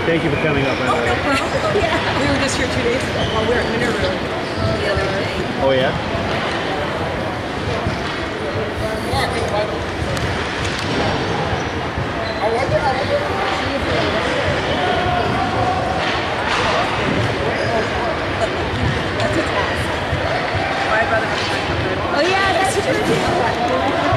Thank you for coming up, by the way. Yeah. We were just here 2 days ago while we were at Mineru the other day. Oh, yeah? That's a task. I'd rather have time. Oh yeah, that's true too.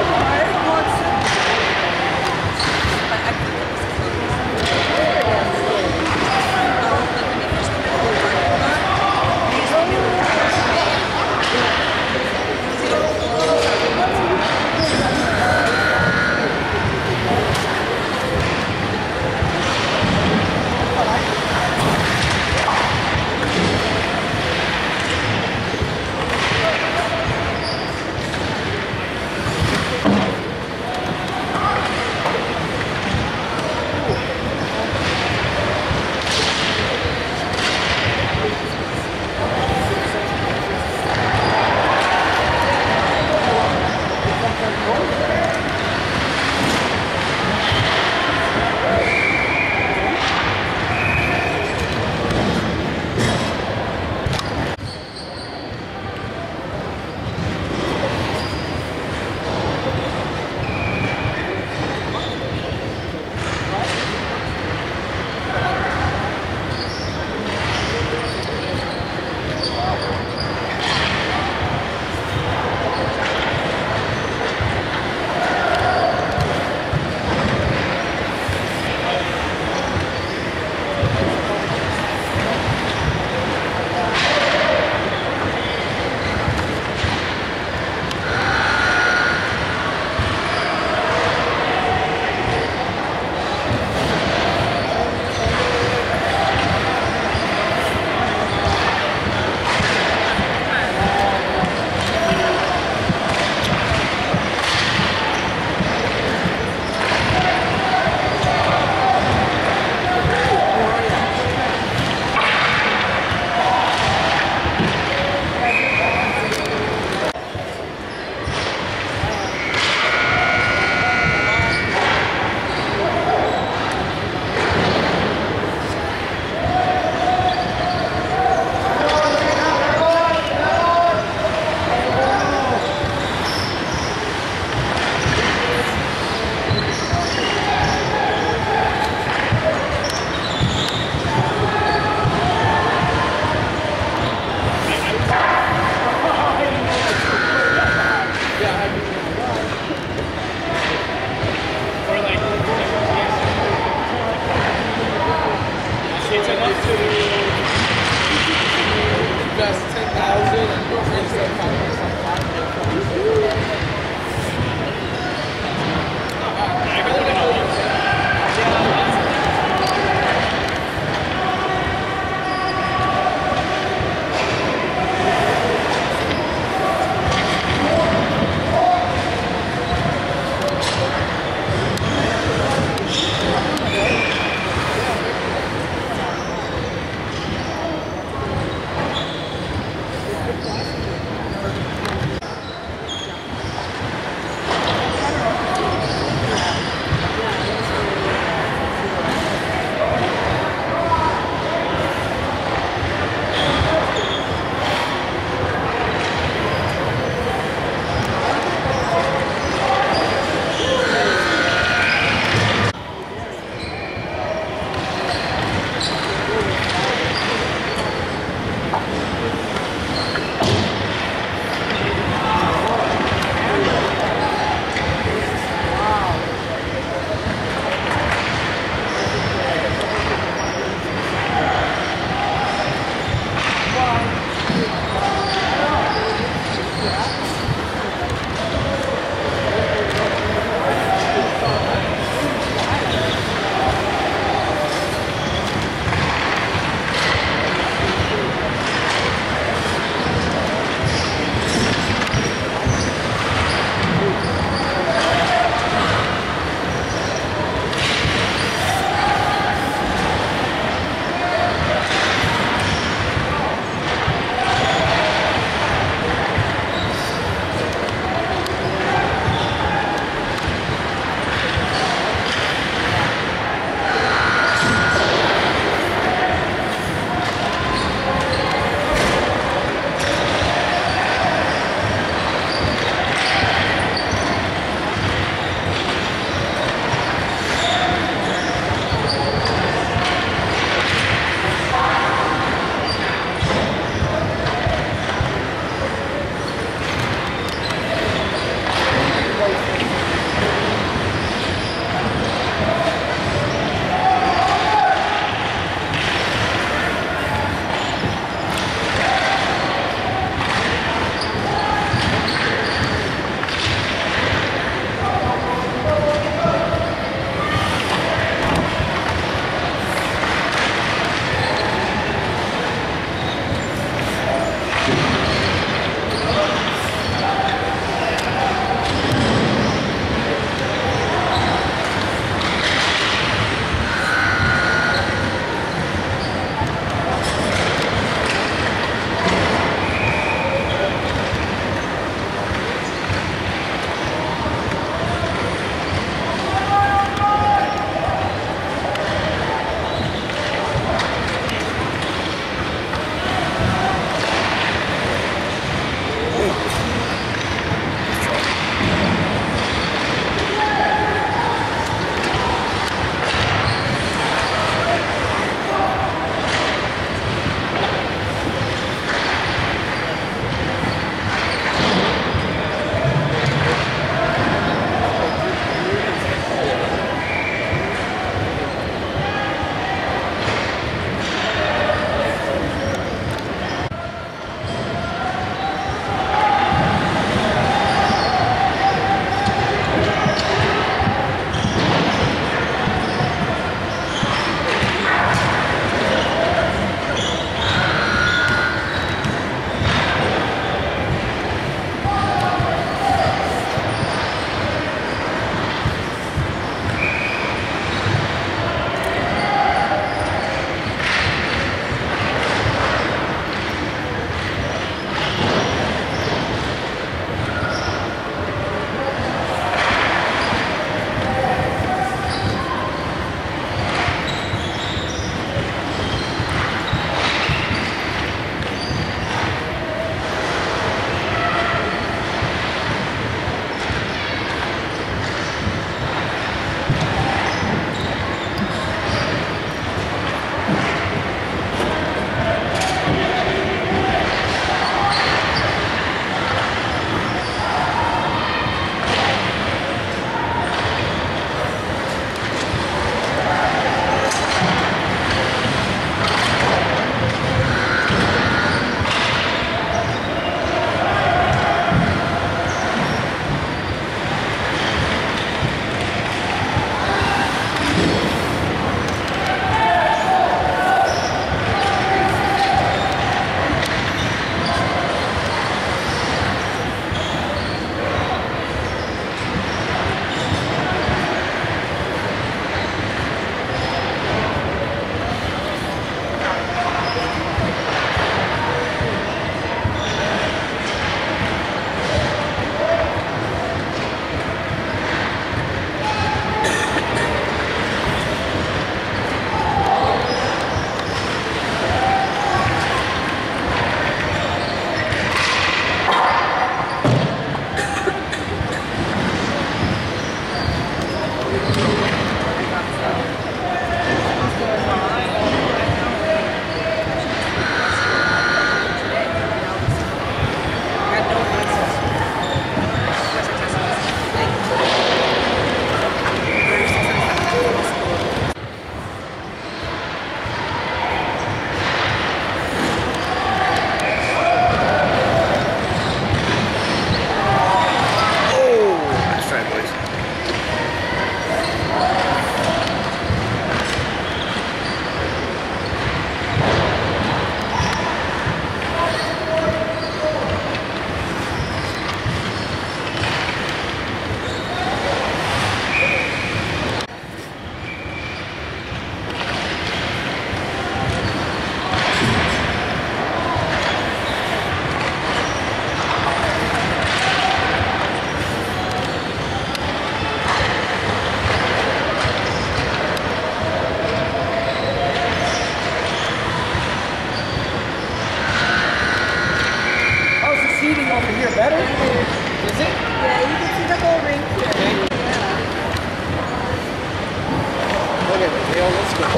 Mateo, let's go.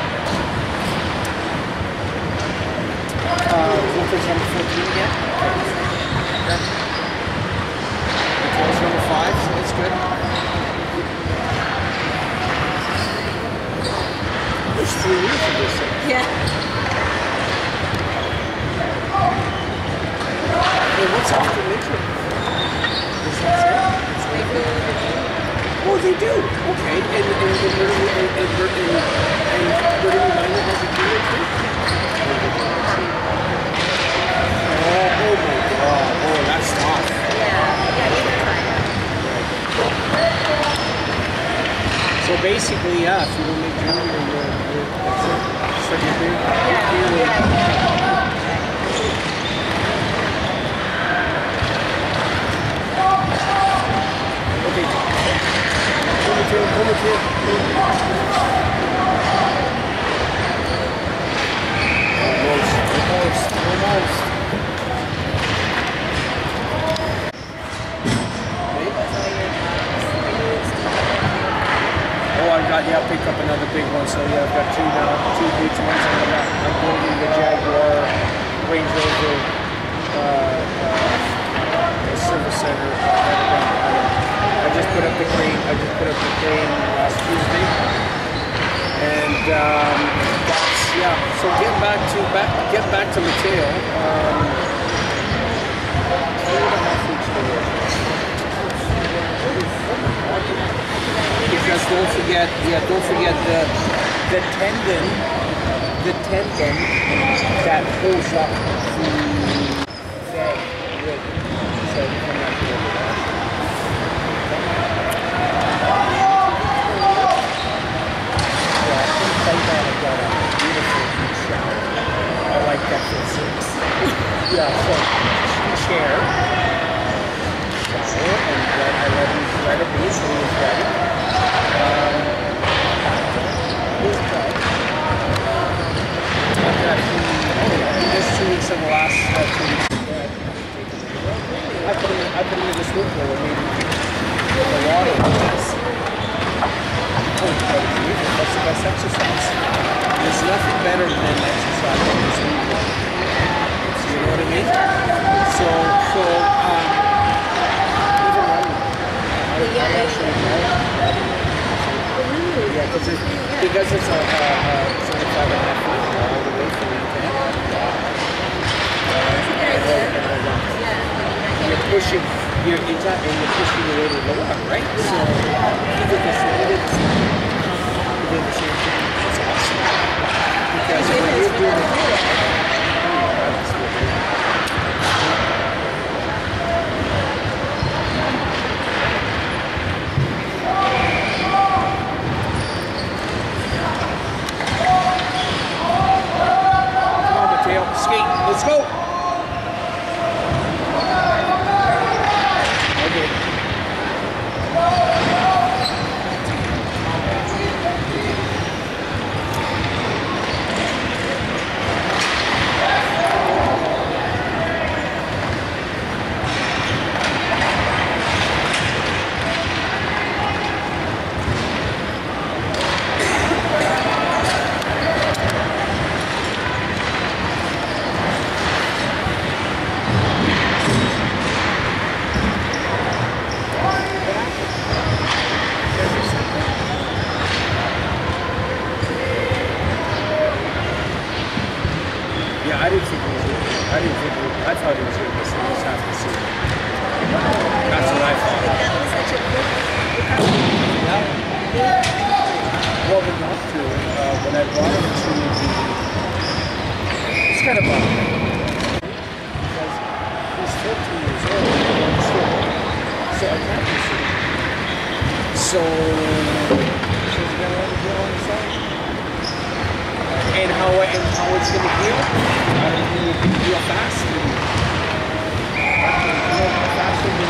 Wolfer's number 14 again. Okay. Mateo's number 5, so that's good. There's 3 years of this thing. Yeah. Hey, what's after midterm? Is that it? Oh, they do. Okay, and Brittany Minor has a junior too? Oh my God. Oh, that's tough. Yeah, either time. So basically, yeah, if you don't make junior, that's it. Start your career. Yeah. Okay. Come here. Almost. Oh, I picked up another big one, so yeah, I've got 2 now, 2 huge ones, and I'm building the Jaguar Range Rover service center. I just put up the crane last Tuesday, and that's, yeah. So getting back to Mateo. 3.5 weeks later. Because don't forget the tendon that pulls up the leg. So come back over that. I've got a beautiful beach shower. I like that for 6. Yeah, so chair, shower, and then I let it be, so he was ready. His bed. I've got just 2 weeks of the last 2 weeks of bed. I put him in the swim pool and maybe the water. That's the best exercise. There's nothing better than exercise on the swim pool. You know what I mean? So even running. Because it's a 75.5 feet all the way from the and you're pushing your way to the water, right? So he did the same thing. It's awesome. Because when you're doing it, skate. Let's go. Okay. Yeah, I didn't think it was good. I thought it was good. We'll just have to see. That's what I thought. That was such a good recovery. Well, enough to, when I brought him to the, it's kind of a, because he's 14 years old, so I can't be sure. So he's going to let him get on the side. And how it's going to heal, I don't think it can heal fast. Faster than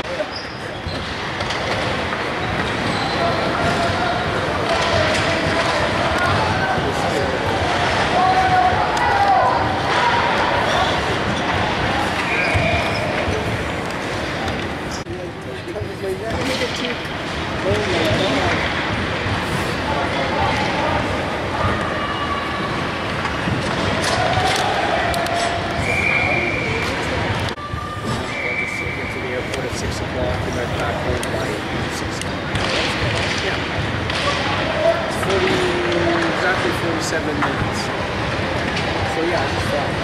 7 minutes. So yeah, I just thought.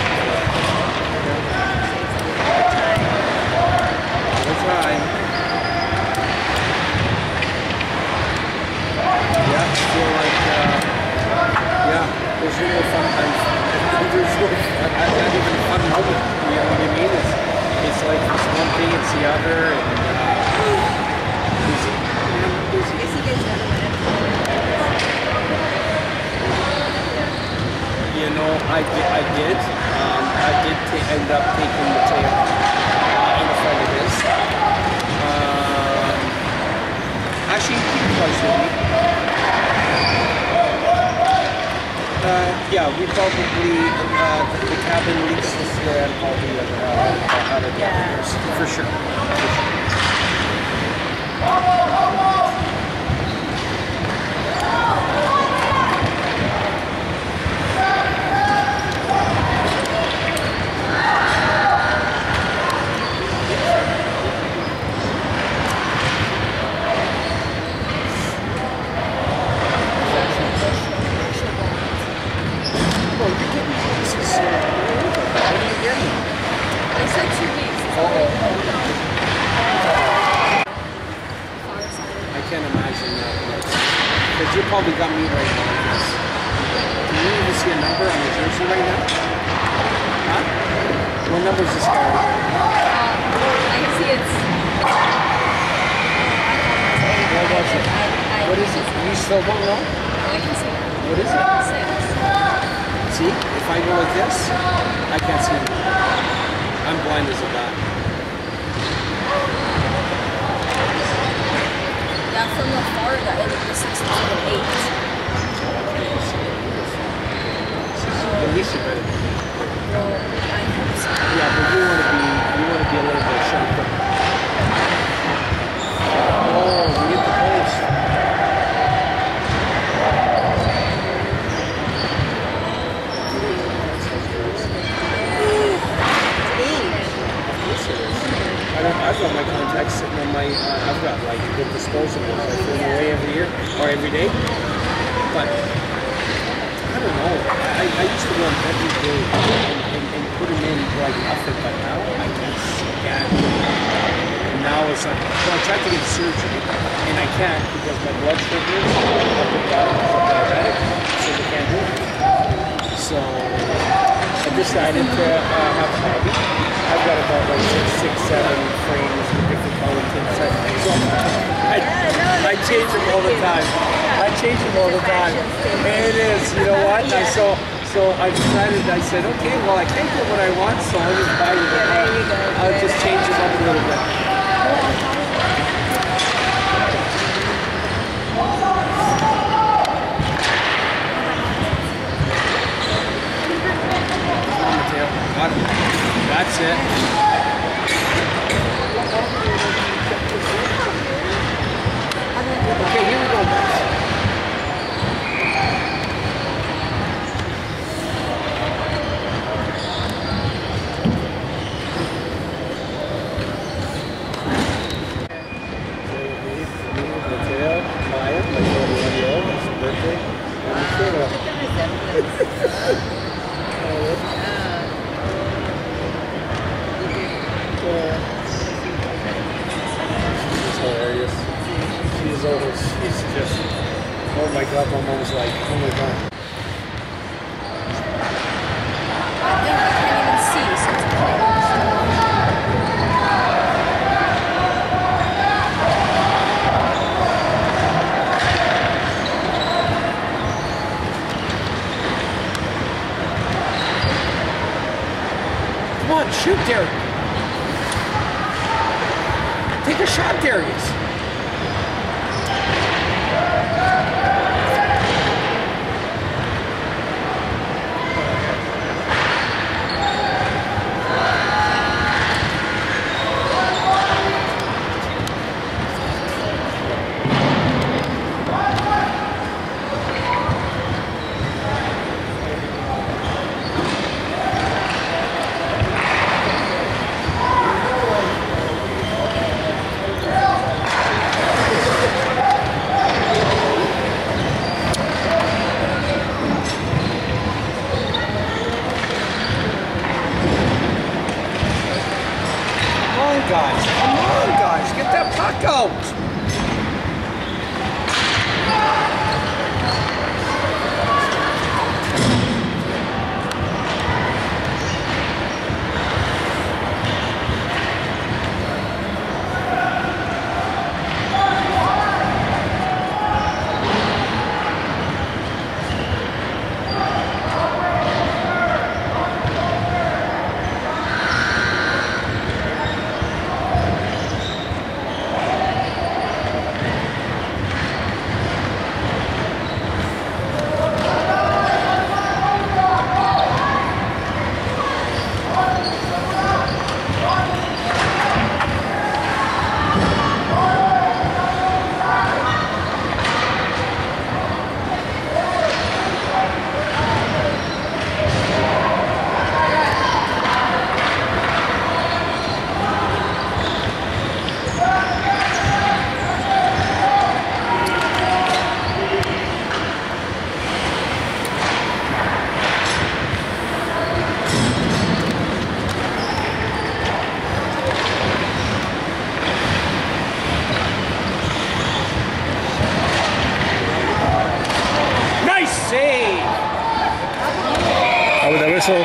All the time. Yeah, I feel like, yeah, there's no fun times. There's no fun, not even a fun moment. You know what I mean? It's like it's one thing, it's the other, and busy. You know, I did end up taking the tail on the front of this. Actually, he was with me. Yeah, we probably, the cabin leaks this way and probably out of the others, for sure. You probably got me right now. Do you even see a number on the jersey right now? Huh? What number is this guy right now? I can see it's... What was it? What is it? You still don't know? I can see it. What is it? 6. See? If I go like this, I can't see it. I'm blind as a bat. Yeah, from the far that it was 6 to 8. At least you better. Well, I hope so. Yeah, but you want to be a little bit sharper. Oh, we get the post. I've got my contacts sitting on my, I've got like good disposables. I throw them away every year or every day. But I don't know. I used to run every day and put them in like nothing, but now I can't stand it. And now it's like, well, I tried to get surgery and I can't because my blood sugar is up and down because I'm diabetic, so they can't do it. So I decided to have a hobby. I've got about like 6, 7 frames with different color tints. So I change them all the time. I change them all the time. And it is, you know what? And so I decided, I said, okay, well I can't get what I want, so I'll just buy it. I'll just change them up a little bit. Got it. That's it. Okay, here we go, guys. She's just, oh my God, my mom's like, oh my God. I can't even see, so it's Come on, shoot, Darius. Take a shot, Darius. whistle.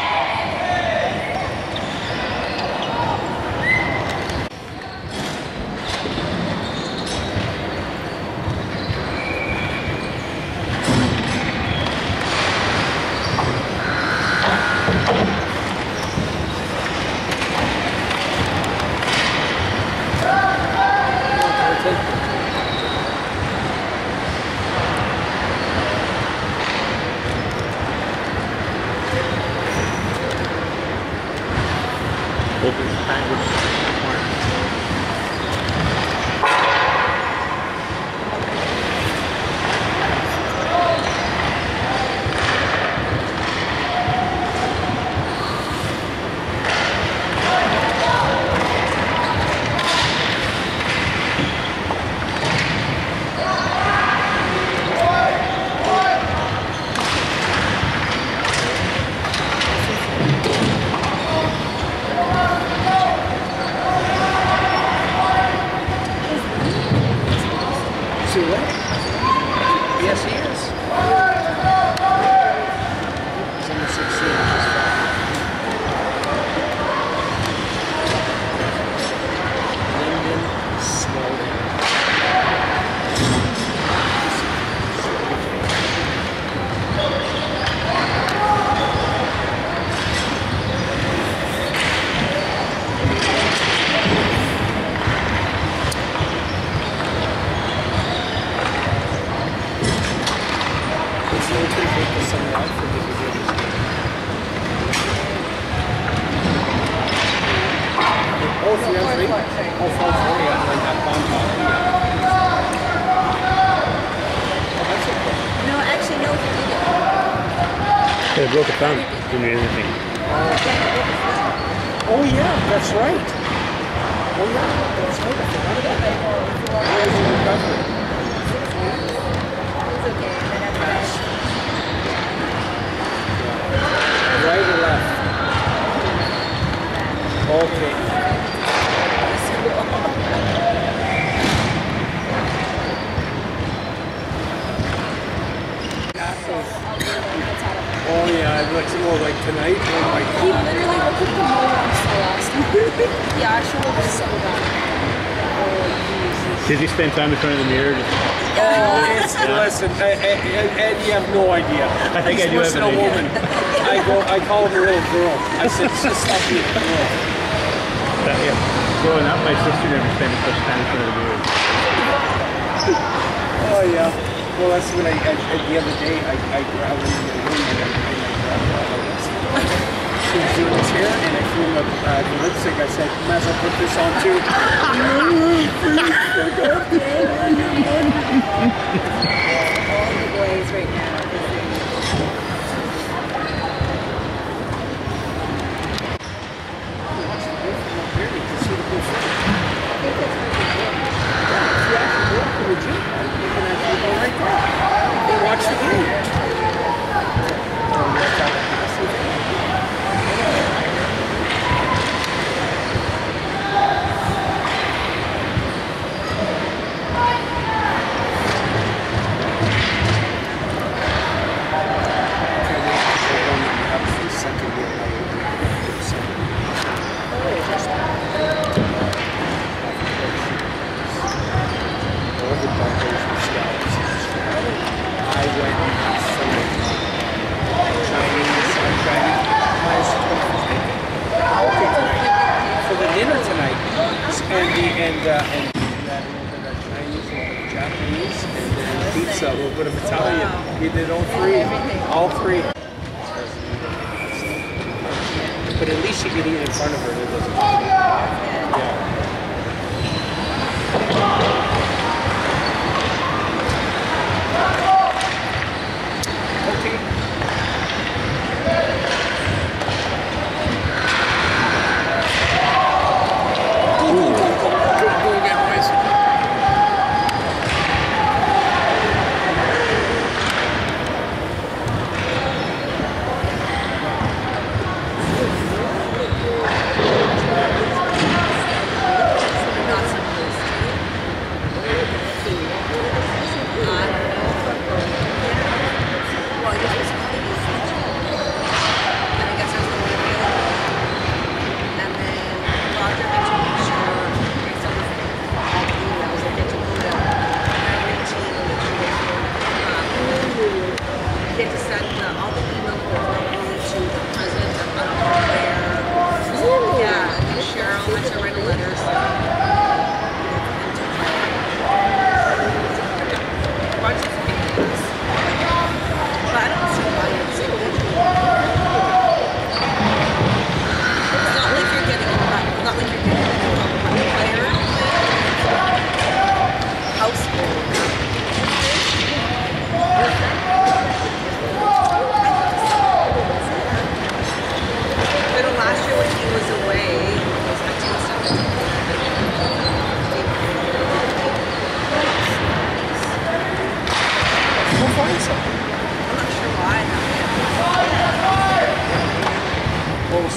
Yes, he is. He's in the 16. Lyndon Snowden. Oh, 3 on 3? Oh, 4 on 4, yeah, like that bonfire. Oh, that's okay. No, actually, no, he didn't. They broke a thumb. Didn't do anything. Oh, yeah, that's right. Oh, yeah, that's right. I forgot about that. Where's the recovery? It's okay. Then after that, Right or left? Okay. Oh yeah, it looks more like tonight. Oh my he god. literally looked at the moon so last night. He actually looked so bad. Oh, Jesus. Did you spend time in front of the mirror? Oh, it's, listen, Ed, you have no idea. I think I do He's have worse an than a idea. woman. I call her a little girl. I said, just stop being a girl. Yeah. Growing up, my sister never spent as much time in front of the mirror. Oh yeah. Well, that's when the other day I grabbed her in the room and I grabbed her lipstick. She was doing his hair and I threw him the lipstick. I said, you might as well put this on too. All the boys right now. Watch the game. And that Chinese, Japanese, and then pizza, a little bit of Italian. We did all three. All three. But at least you can eat in front of her. That doesn't. Yeah.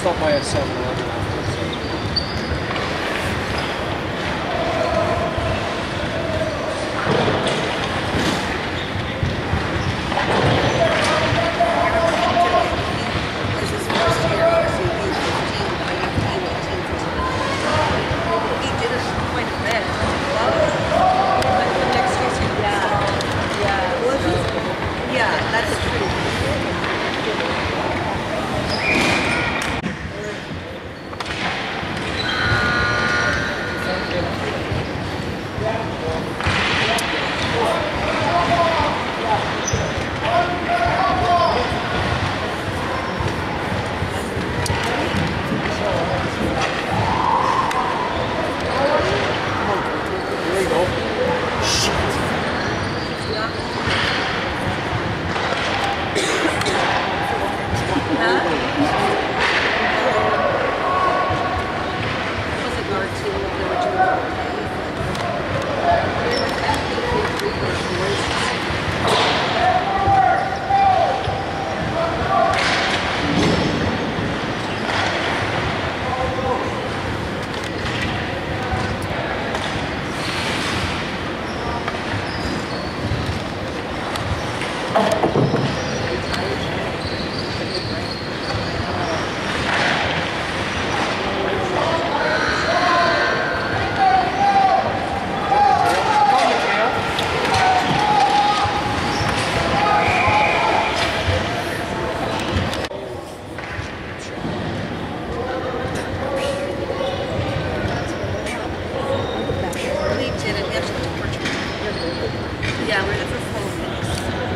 stop by a 7-Eleven after. This is first year, obviously, he's 15, but I think 18, 15. He did it quite a bit. But the next year's gonna be yeah. Well, yeah, that's true. There you go. Shit. Yeah, we're looking for full face.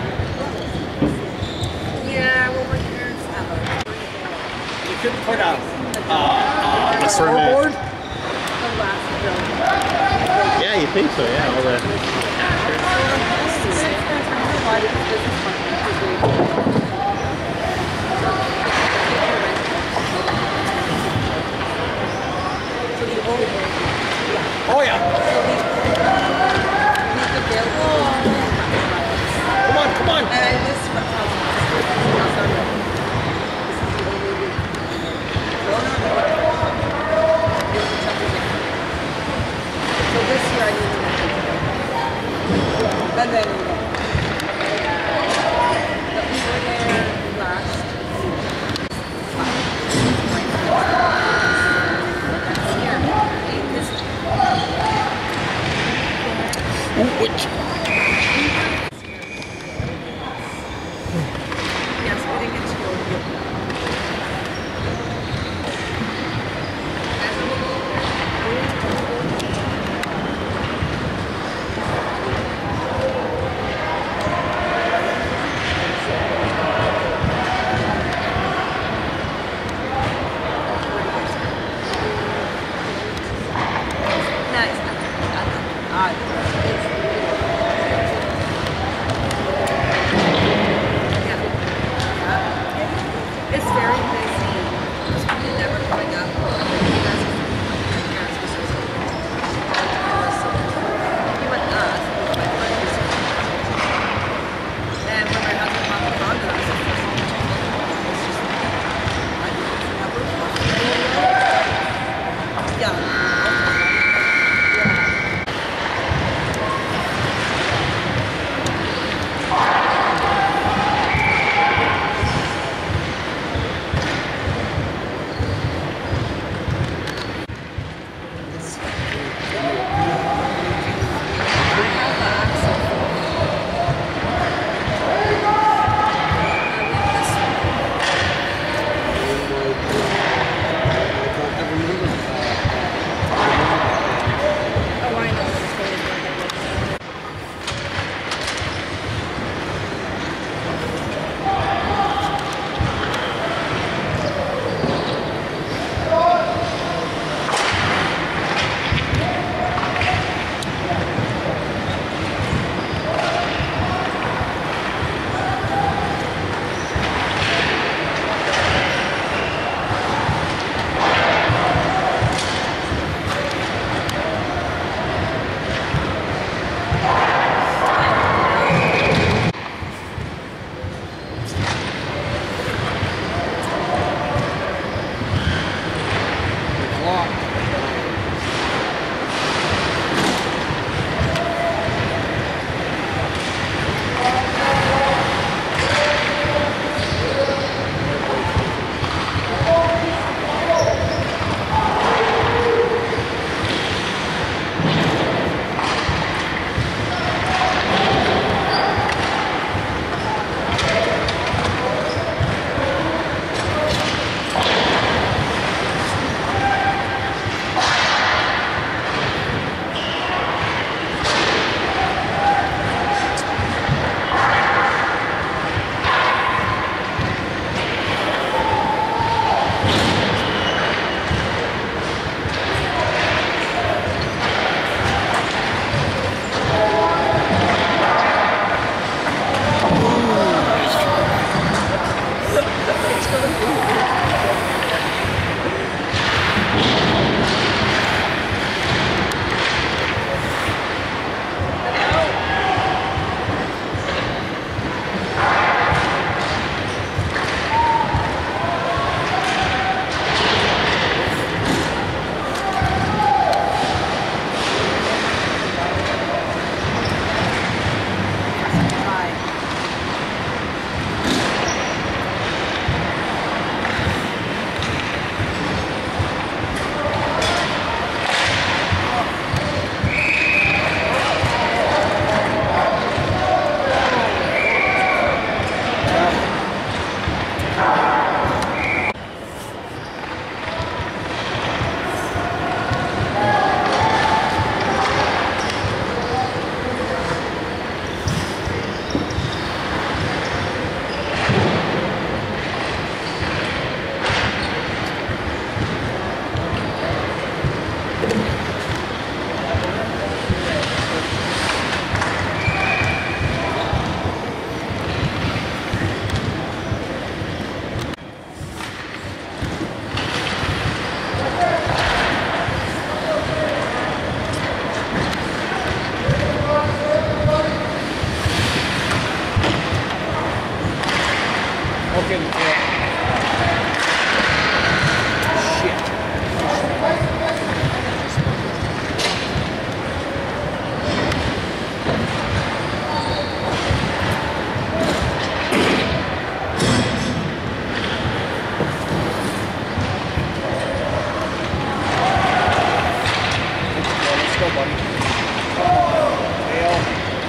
Yeah, well, my parents have a. You could put a scoreboard. The last building. Yeah, you think so? Yeah, all the. Oh yeah. Come on. And I was so this year I need to and then but we were there last yes, we didn't get to go here. Okay, shit. Let's go, buddy. Come on, Dale.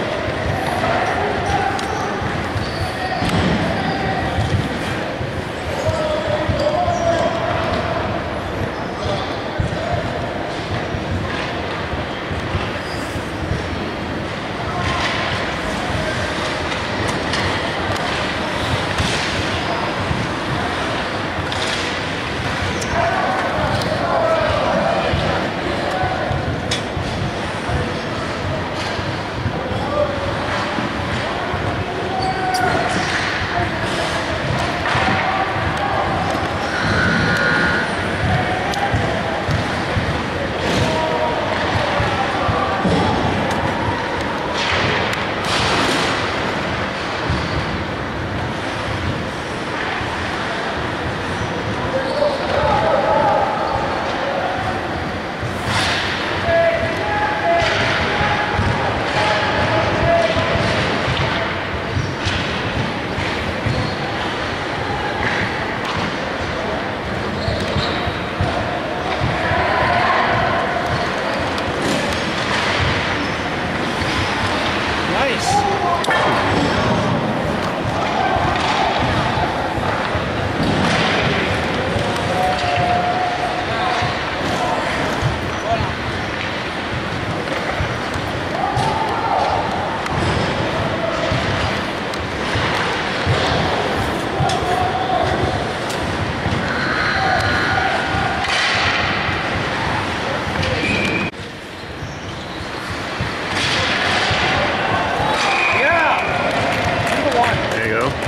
There you go.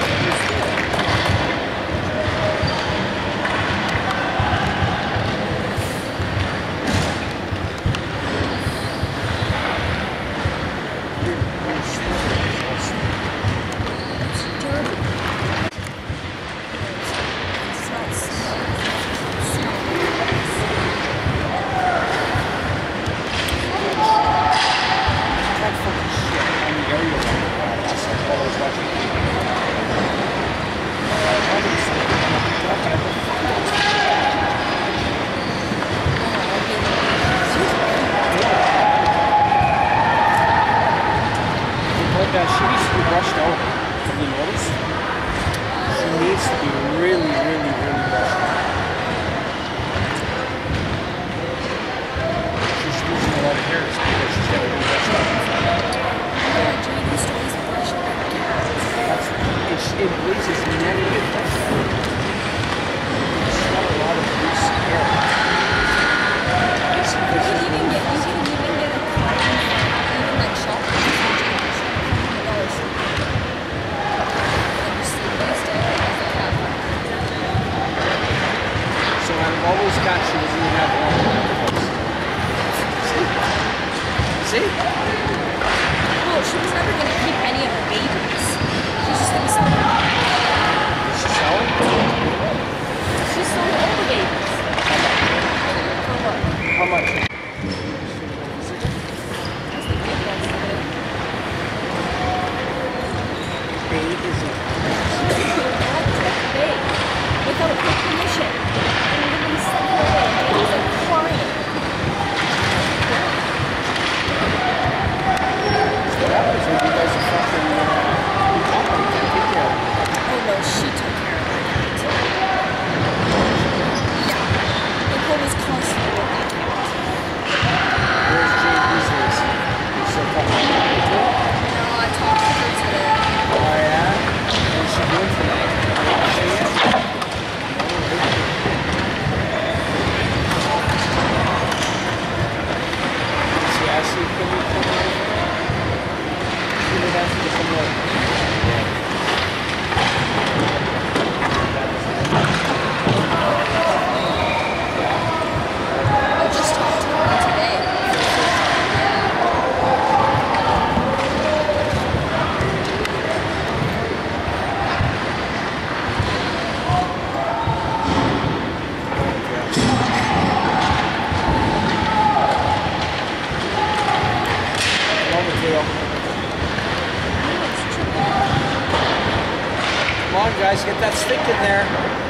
She needs to be brushed out. Have you noticed? She needs to be really, really, really brushed out. She's losing a lot of hairs because she's got to be brushed out. It raises negative pressure. It's not a lot of loose hair. It's because You can even get a client, even like shopping. So out of all those cats, she doesn't even have one. See? Well, she was never going to keep any of her babies. She's just going to sell them. Is she selling? She's selling all the babies. For what? How much? Come on, guys, get that stick in there.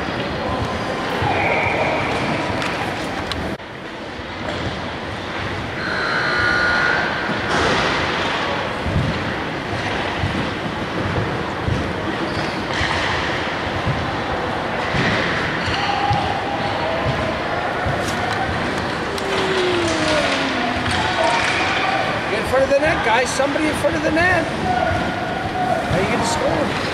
Get in front of the net, guys. Somebody in front of the net. How are you going to score?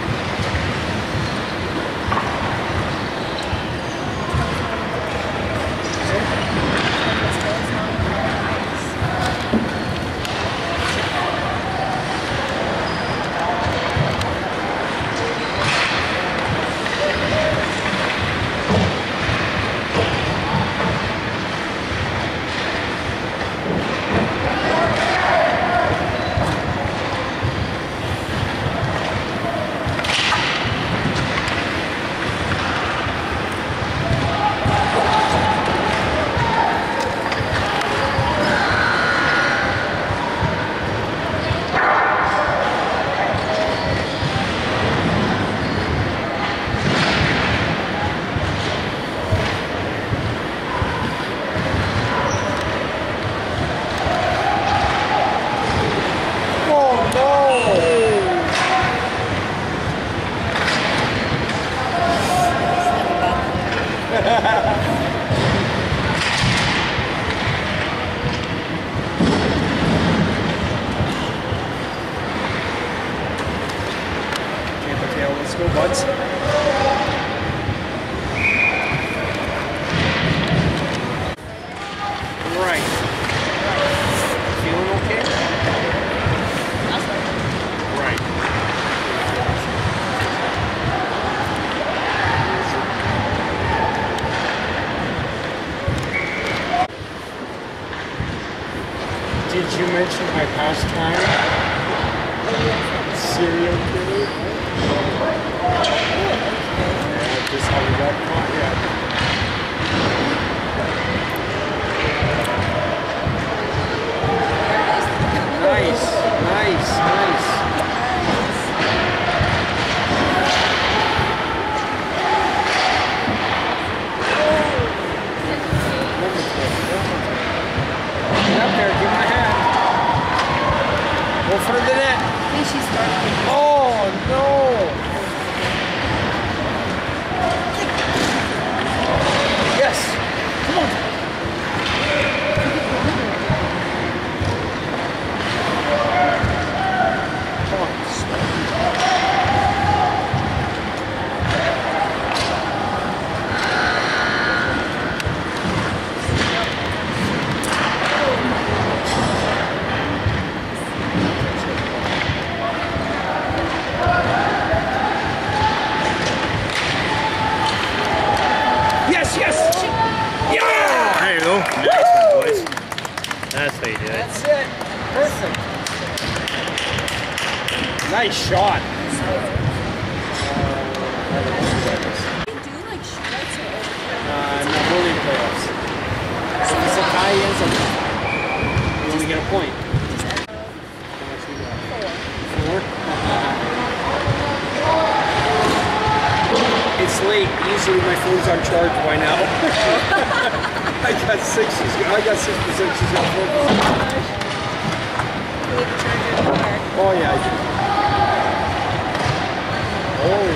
Let's go, buds. Right. Feeling okay? Right. Did you mention my pastime? Serial killer? Just how we got caught, yeah. Nice, nice, nice. Get up there, give him a hand. Go for the net. I think she's starting. Oh, no. Yes. Come on. Come on. Yes, yes. Yeah. There you go. Nice one, boys. That's how you do it. That's it. Perfect. Nice shot. They do like shorts or No, only in playoffs. So if it's a tie, it's a tie. You only get a point. Four. It's late. Usually my phone's on charge by now. I got 6%. She's got 4%. Oh yeah, I do. Oh.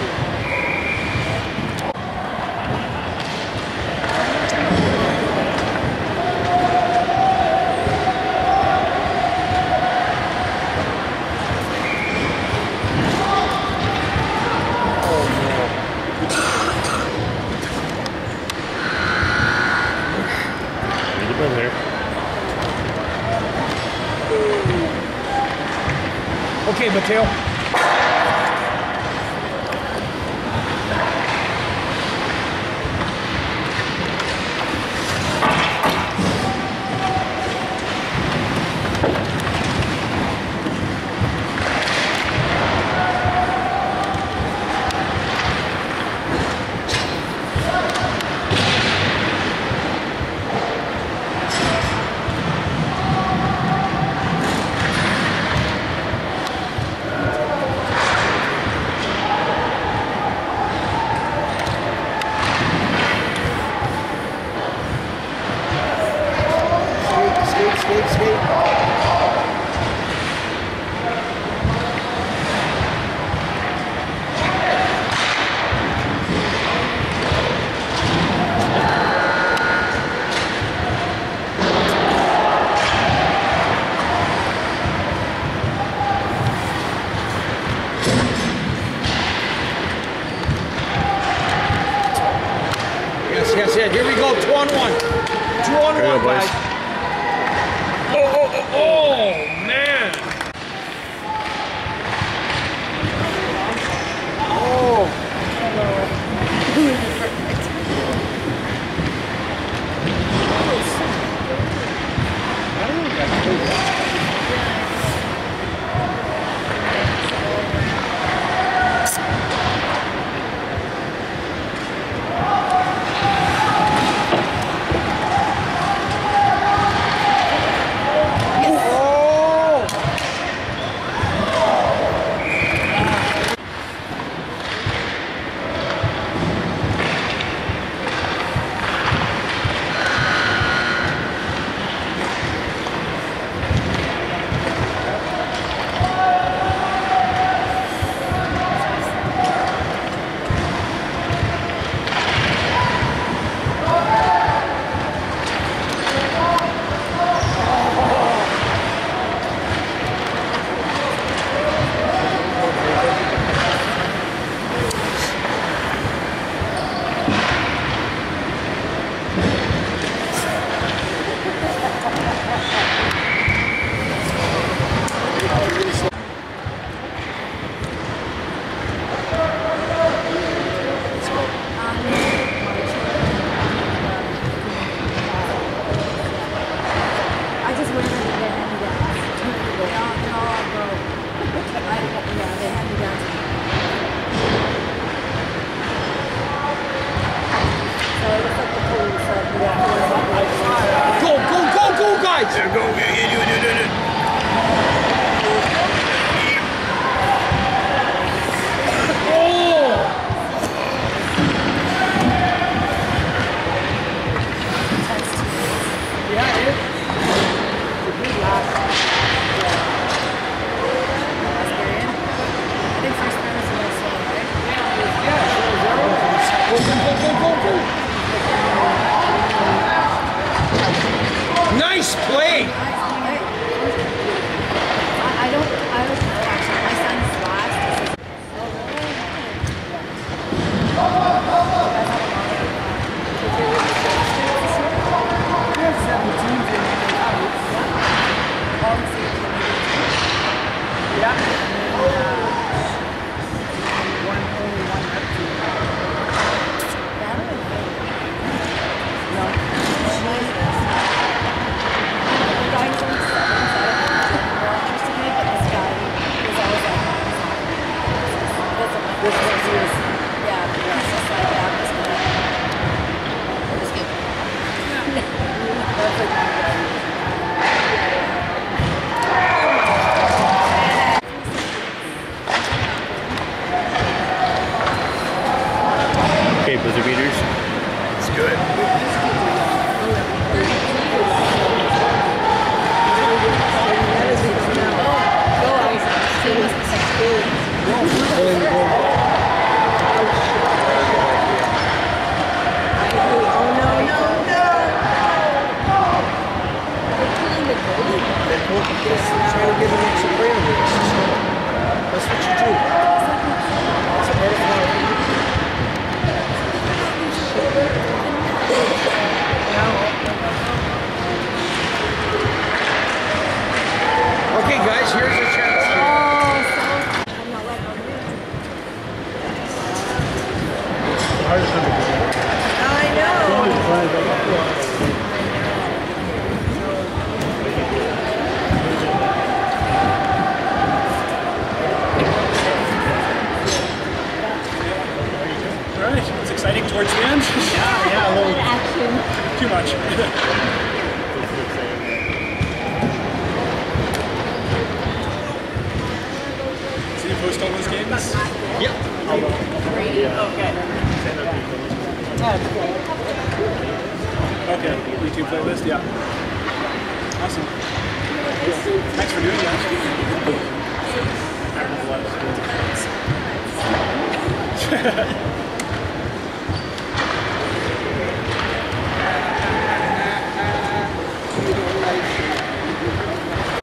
There. Okay, Mateo. it. Here we go. 2 on 1. 2 on 1, go, boys. guys. Oh, man. Oh. I don't think I played that. Nice play! I don't know actually. My son's last. We have 17 yeah. Okay, buzzer beaters. It's good. Trying to give them extra brand race. That's what you do. It's part of life. Okay, guys, here's your chance. I know. It's exciting towards the end. Yeah, a little Action. too much. So you post all those games? Yep. Okay. Okay, YouTube playlist, yeah. Awesome. Thanks for doing that.